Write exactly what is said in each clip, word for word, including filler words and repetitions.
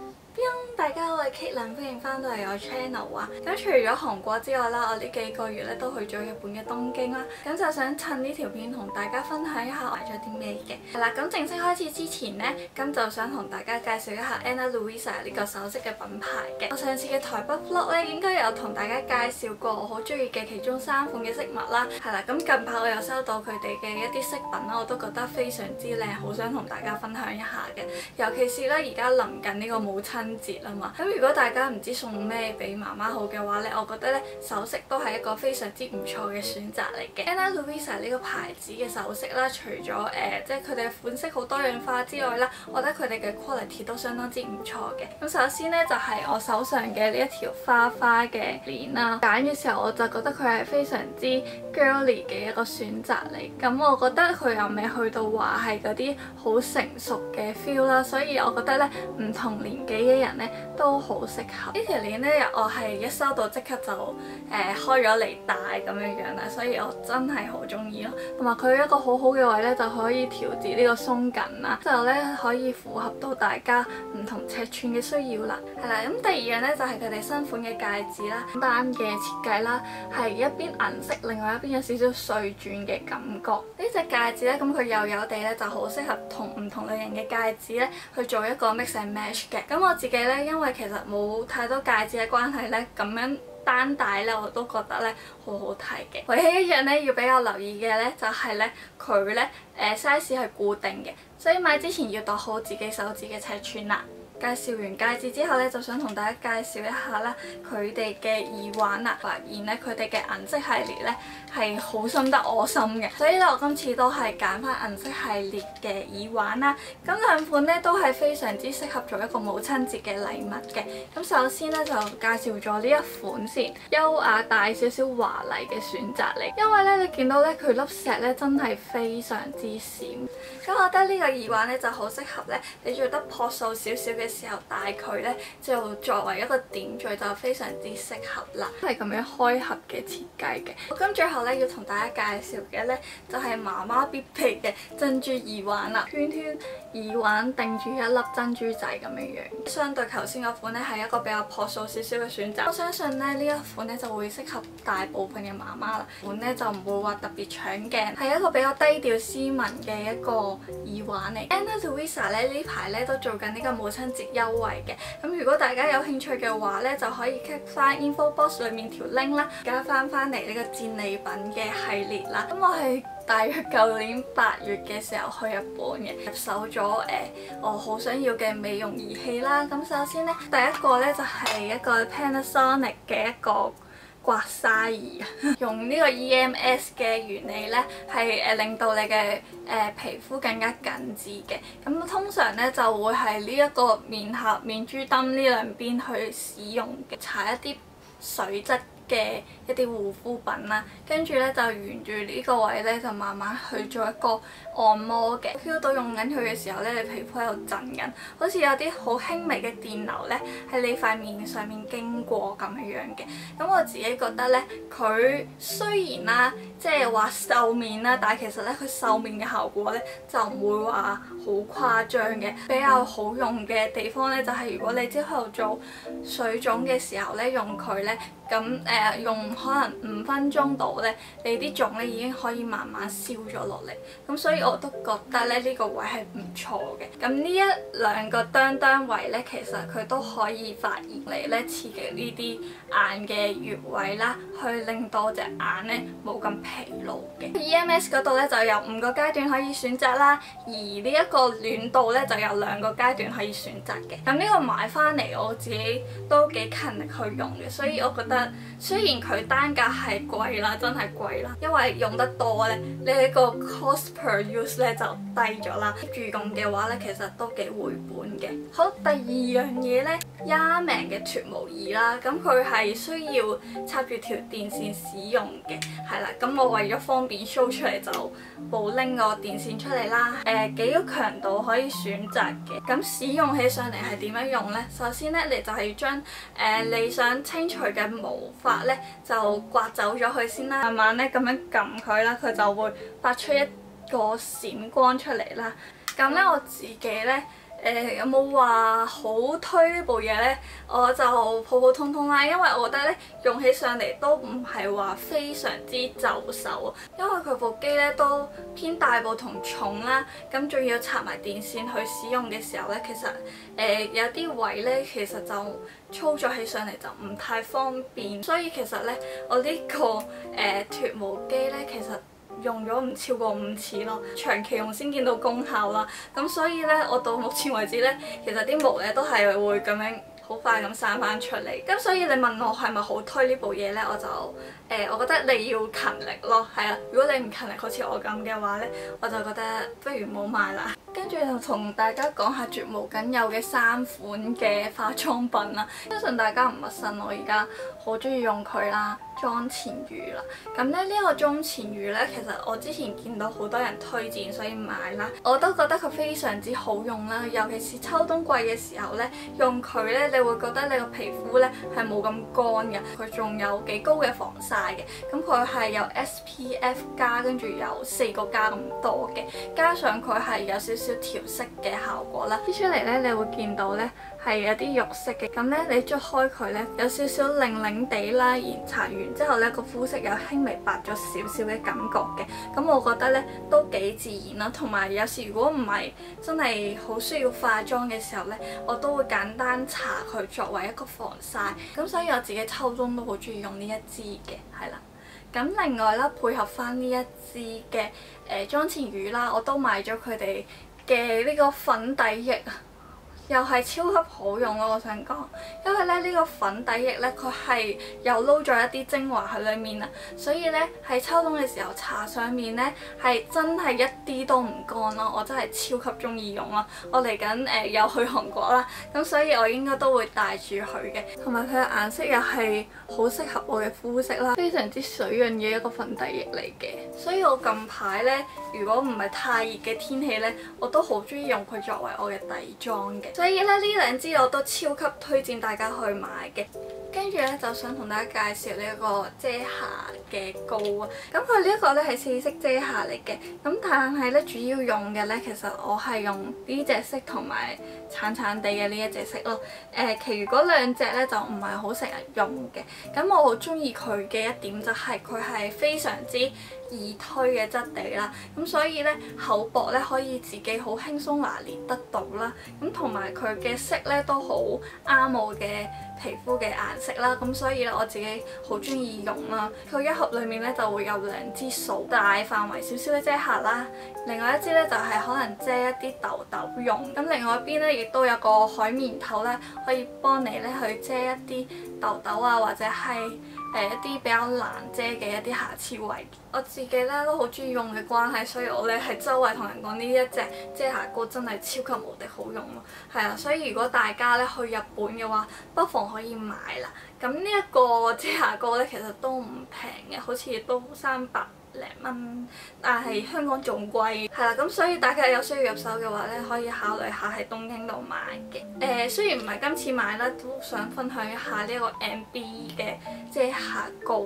大家好，我係 Kaitlyn，歡迎翻到嚟我 channel 啊！咁除咗韓國之外啦，我呢幾個月咧都去咗日本嘅東京啦，咁就想趁呢條片同大家分享一下買咗啲咩嘅。係啦，咁正式開始之前呢，咁就想同大家介紹一下 Ana Luisa 呢個首飾嘅品牌嘅。我上次嘅台北 vlog 咧應該有同大家介紹過我好中意嘅其中三款嘅飾物啦。係啦，咁近排我又收到佢哋嘅一啲飾品啦，我都覺得非常之靚，好想同大家分享一下嘅。尤其是咧而家臨近呢個母親節啊嘛，咁如果大家唔知送咩俾媽媽好嘅話咧，我覺得咧首飾都係一個非常之唔錯嘅選擇嚟嘅。Ana Luisa 呢個牌子嘅首飾啦，除咗誒、呃、即係佢哋嘅款式好多樣化之外啦，我覺得佢哋嘅 quality 都相當之唔錯嘅。咁首先咧就係、是、我手上嘅呢一條花花嘅鏈啦，揀嘅時候我就覺得佢係非常之 girly 嘅一個選擇嚟。咁我覺得佢又未去到話係嗰啲好成熟嘅 feel 啦，所以我覺得咧唔同年紀嘅人咧都好適合。呢條鏈咧我係一收到即刻就誒、呃、開咗嚟戴咁樣樣啦，所以我真係好中意咯。同埋佢一個好好嘅位咧，就可以調節呢個鬆緊啦，之後咧可以符合到大家唔同尺寸嘅需要啦。係啦，咁第二樣咧就係佢哋新款嘅戒指啦，簡單嘅設計啦，係一邊銀色，另外一邊有少少碎鑽嘅感覺。呢隻戒指咧，咁佢幼幼地咧就好適合同唔同類型嘅戒指咧去做一個 mix and match 嘅。咁我自己咧，因為其實冇太多戒指嘅關係咧，咁樣單戴咧我都覺得咧好好睇嘅。唯一一樣咧要比較留意嘅咧就係咧佢咧誒 size 係固定嘅，所以買之前要度好自己手指嘅尺寸啦。介紹完戒指之後咧，就想同大家介紹一下啦，佢哋嘅耳環啦。發現咧佢哋嘅銀色系列咧係好深得我心嘅，所以咧我今次都係揀翻銀色系列嘅耳環啦。咁兩款咧都係非常之適合做一個母親節嘅禮物嘅。咁首先咧就介紹咗呢一款先，優雅大少少華麗嘅選擇嚟。因為咧你見到咧佢粒石咧真係非常之閃，咁我覺得呢個耳環咧就好適合咧你做得樸素少少嘅時候戴佢咧，就作為一個點綴就非常之適合啦。係咁樣開合嘅設計嘅。咁最後咧要同大家介紹嘅咧就係媽媽必備嘅珍珠耳環啦，圈圈耳環定住一粒珍珠仔咁樣樣。相對頭先嗰款咧係一個比較樸素少少嘅選擇，我相信咧呢一款咧就會適合大部分嘅媽媽啦。款咧就唔會話特別搶鏡，係一個比較低調斯文嘅一個耳環嚟。Ana Luisa 咧呢排咧都做緊呢個母親節優惠嘅，咁如果大家有興趣嘅話咧，就可以 click 翻 info box 裏面條 link 啦，加翻翻嚟呢個戰利品嘅系列啦。咁我係大約舊年八月嘅時候去日本嘅，入手咗誒、呃、我好想要嘅美容儀器啦。咁首先咧，第一個咧就係、是、一個 Panasonic 嘅一個刮痧儀，用呢個 E M S 嘅原理咧，係誒令到你嘅誒、呃、皮膚更加緊緻嘅。咁通常咧就會係呢一個面頰、面珠墩呢兩邊去使用嘅，搽一啲水質嘅一啲護膚品啦，跟住咧就沿住呢個位咧就慢慢去做一個按摩嘅。feel 到用緊佢嘅時候咧，你皮膚喺度震緊，好似有啲好輕微嘅電流咧喺你塊面上面經過咁樣樣嘅。咁我自己覺得咧，佢雖然啦，即係話瘦面啦，但係其實咧佢瘦面嘅效果咧就唔會話好誇張嘅。比較好用嘅地方咧就係、是、如果你之後做水腫嘅時候咧，用佢咧。咁誒、呃、用可能五分鐘度咧，你啲腫咧已經可以慢慢消咗落嚟。咁所以我都覺得咧呢、呢個位係唔錯嘅。咁呢一兩個噠噠位咧，其實佢都可以發現嚟咧刺激呢啲眼嘅穴位啦，去令到隻眼咧冇咁疲勞嘅。E M S 嗰度咧就有五個階段可以選擇啦，而呢一個暖度咧就有兩個階段可以選擇嘅。咁呢個買翻嚟我自己都幾勤力去用嘅，所以我覺得。雖然佢單價係貴啦，真係貴啦，因為用得多咧，你呢個 cost per use 咧就低咗啦。住用嘅話咧，其實都幾回本嘅。好，第二樣嘢咧 Yaemin 嘅脱毛儀啦，咁佢係需要插住條電線使用嘅，係啦。咁我為咗方便 show 出嚟就冇拎個電線出嚟啦。誒、呃、幾個強度可以選擇嘅，咁使用起上嚟係點樣用咧？首先咧，你就係要將誒、呃、你想清除嘅毛髮咧就刮走咗佢先啦，慢慢咧咁樣撳佢啦，佢就會發出一個閃光出嚟啦。咁咧我自己咧誒有冇話好推呢部嘢呢？我就普普通通啦，因為我覺得咧用起上嚟都唔係話非常之就手，因為佢部機咧都偏大部同重啦，咁仲要插埋電線去使用嘅時候咧，其實誒、呃、有啲位咧其實就操作起上嚟就唔太方便，所以其實咧我呢、這個誒、呃、脫毛機咧其實用咗唔超過五次咯，長期用先見到功效啦。咁所以咧，我到目前為止咧，其實啲毛咧都係會咁樣好快咁生翻出嚟。咁所以你問我係咪好推呢部嘢咧，我就誒、呃，我覺得你要勤力咯，係啊。如果你唔勤力，好似我咁嘅話咧，我就覺得不如唔好買啦。跟住就同大家講下絕無僅有嘅三款嘅化妝品啦，相信大家唔陌生，我而家好中意用佢啦。妝前乳啦，咁咧呢個妝前乳咧，其實我之前見到好多人推薦，所以買啦。我都覺得佢非常之好用啦，尤其是秋冬季嘅時候咧，用佢咧，你會覺得你個皮膚咧係冇咁乾嘅。佢仲有幾高嘅防曬嘅，咁佢係有 S P F 加，跟住有四個加咁多嘅，加上佢係有少少調色嘅效果啦。啲出嚟咧，你會見到咧係有啲肉色嘅，咁咧你捽開佢咧，有少少擰擰地啦，然搽完之後咧，個膚色有輕微白咗少少嘅感覺嘅，咁我覺得咧都幾自然啦。同埋有，有時如果唔係真係好需要化妝嘅時候咧，我都會簡單搽佢作為一個防曬。咁所以我自己秋冬都好中意用呢一支嘅，係啦。咁另外啦，配合翻呢一支嘅誒妝前乳啦，我都買咗佢哋嘅呢個粉底液啊。又係超級好用咯，我想講，因為咧呢個粉底液咧，佢係又撈咗一啲精華喺裡面啊，所以咧喺秋冬嘅時候搽上面咧係真係一啲都唔乾咯，我真係超級中意用咯。我嚟緊誒又去韓國啦，咁所以我應該都會帶住佢嘅，同埋佢嘅顏色又係好適合我嘅膚色啦，非常之水潤嘅一個粉底液嚟嘅。所以我近排咧，如果唔係太熱嘅天氣咧，我都好中意用佢作為我嘅底妝嘅。所以咧呢兩支我都超級推薦大家去買嘅。跟住咧就想同大家介紹呢一個遮瑕嘅膏啊。咁佢呢一個咧係四色遮瑕嚟嘅。咁但係咧主要用嘅咧，其實我係用呢隻色同埋橙橙地嘅呢一隻色咯。誒、呃，其餘嗰兩隻咧就唔係好成日用嘅。咁我好中意佢嘅一點就係佢係非常之易推嘅質地啦。咁所以咧厚薄咧可以自己好輕鬆拿捏得到啦。咁同埋佢嘅色咧都好啱我嘅皮膚嘅顏色啦。咁所以咧我自己好中意用啦。佢一盒裡面咧就會有兩支掃大範圍少少嘅遮瑕啦，另外一支咧就係可能遮一啲痘痘用。咁另外一邊咧亦都有個海綿頭咧，可以幫你咧去遮一啲痘痘啊，或者係誒一啲比較難遮嘅一啲瑕疵位。我自己咧都好中意用嘅關係，所以我咧係周圍同人講呢一隻遮瑕膏真係超級無敵好用咯。係啊，所以如果大家咧去日本嘅話，不妨可以買啦。咁呢一個遮瑕膏咧其實都唔平嘅，好似都三百零蚊，但係香港仲貴，係啦，咁所以大家有需要入手嘅話咧，可以考慮下喺東京度買嘅。誒、呃，雖然唔係今次買啦，都想分享一下呢一個 M B 嘅遮瑕膏，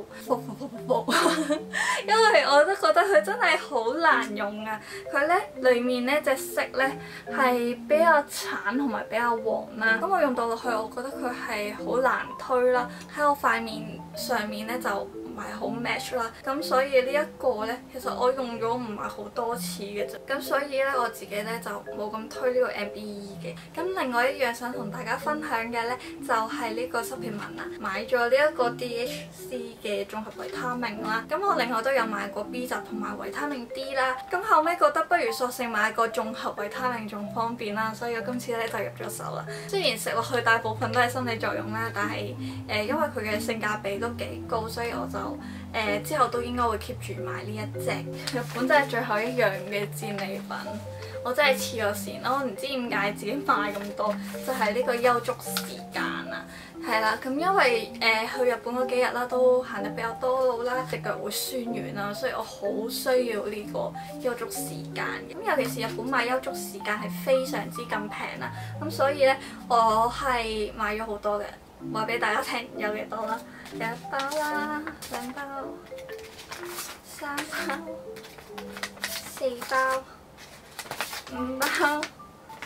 因為我都覺得佢真係好難用啊！佢咧裡面咧隻色咧係比較橙同埋比較黃啦，咁我用到落去，我覺得佢係好難推啦，喺我塊面上面咧就唔係好 match 啦，咁所以呢一個呢，其實我用咗唔係好多次嘅啫，咁所以呢，我自己呢就冇咁推呢個 M B E 嘅。咁另外一樣想同大家分享嘅呢，就係呢個 supplement 啦，買咗呢一個 D H C 嘅綜合維他命啦。咁我另外都有買過 B 集同埋維他命 D 啦。咁後尾覺得不如索性買個綜合維他命仲方便啦，所以我今次呢就入咗手啦。雖然食落去大部分都係心理作用啦，但係誒、呃、因為佢嘅性價比都幾高，所以我就誒、呃、之後都應該會 keep 住買呢一隻。日本真係最後一樣嘅戰利品，我真係黐咗線咯！我唔知點解自己買咁多，就係、是、呢個休足時間啊，係啦。咁因為誒、呃、去日本嗰幾日啦，都行得比較多路啦，隻腳會酸軟啦，所以我好需要呢個休足時間嘅。咁尤其是日本買休足時間係非常之咁平啦，咁所以咧我係買咗好多嘅。話俾大家聽有幾多啦？有一包啦，兩包、三包、四包、五包、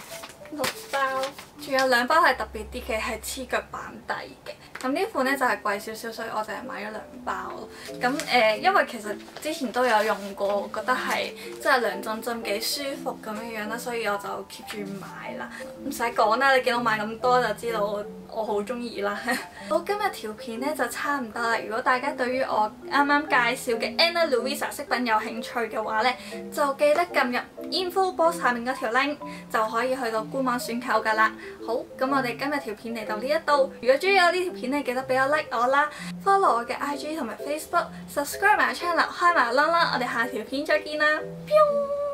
六包，仲有兩包係特別啲嘅，係黐腳板底嘅。咁呢款咧就係貴少少，所以我就係買咗兩包咯。咁誒、呃，因為其實之前都有用過，覺得係即係涼浸浸幾舒服咁樣樣啦，所以我就 keep 住買啦。唔使講啦，你見到買咁多就知道我我好中意啦。好，今日條片咧就差唔多啦。如果大家對於我啱啱介紹嘅 Ana Luisa 飾品有興趣嘅話咧，就記得撳入 info box 下面嗰條 link 就可以去到官網選購噶啦。好，咁我哋今日條片嚟到呢一度。如果中意我呢條片咧，記得俾我 like 我啦 ，follow 我嘅 I G 同埋 Facebook，subscribe 埋 channel，開埋個鈴啦。我哋下條片再見啦，